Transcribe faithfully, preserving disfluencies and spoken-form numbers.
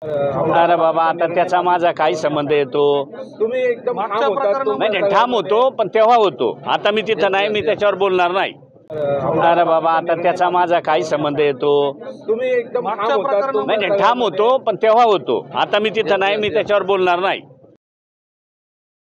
अरे बाबा, आता त्याचा माझा काही संबंध येतो? तुम्ही एकदम ठाम होता. नाही नाही, ठाम होतो, पण तेव्हा होतो. आता मी तिथं नाही, मी त्याच्यावर बोलणार नाही. अरे बाबा, आता त्याचा माझा काही संबंध येतो? तुम्ही एकदम ठाम होता. नाही नाही, ठाम होतो, पण तेव्हा होतो. आता मी तिथं नाही, मी त्याच्यावर बोलणार नाही.